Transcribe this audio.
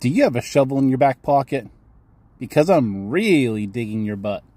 Do you have a shovel in your back pocket? Because I'm really digging your butt.